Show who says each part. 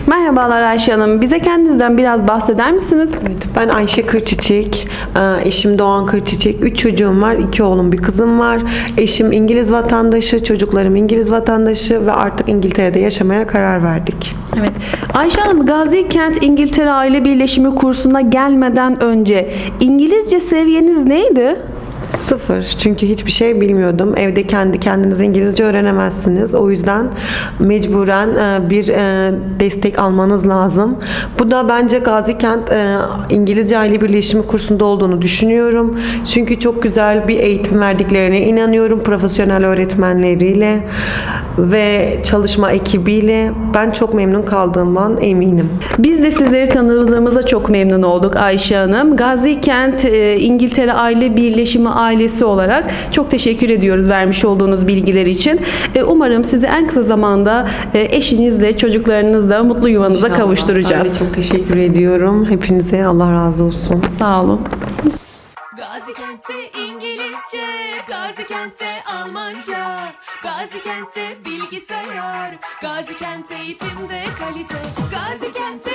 Speaker 1: Merhabalar Ayşe Hanım. Bize kendinizden biraz bahseder misiniz?
Speaker 2: Evet, ben Ayşe Kırçiçek, eşim Doğan Kırçiçek. 3 çocuğum var, 2 oğlum, bir kızım var. Eşim İngiliz vatandaşı, çocuklarım İngiliz vatandaşı ve artık İngiltere'de yaşamaya karar verdik.
Speaker 1: Evet. Ayşe Hanım, Gazikent İngiltere Aile Birleşimi kursuna gelmeden önce İngilizce seviyeniz neydi?
Speaker 2: 0. Çünkü hiçbir şey bilmiyordum. Evde kendi kendinize İngilizce öğrenemezsiniz. O yüzden mecburen bir destek almanız lazım. Bu da bence Gazikent İngilizce Aile Birleşimi kursunda olduğunu düşünüyorum. Çünkü çok güzel bir eğitim verdiklerine inanıyorum. Profesyonel öğretmenleriyle ve çalışma ekibiyle ben çok memnun kaldığımdan eminim.
Speaker 1: Biz de sizleri tanıdığımıza çok memnun olduk Ayşe Hanım. Gazikent İngiltere Aile Birleşimi ailesi olarak çok teşekkür ediyoruz vermiş olduğunuz bilgiler için. Umarım sizi en kısa zamanda eşinizle, çocuklarınızla mutlu yuvanıza
Speaker 2: İnşallah.
Speaker 1: kavuşturacağız.
Speaker 2: Ben de çok teşekkür ediyorum. Hepinize Allah razı olsun.
Speaker 1: Sağ olun.
Speaker 3: Gazikent'te İngilizce, Gazikent'te Almanca, Gazikent'te bilgisayar, Gazikent eğitimde kalite, Gazikent'te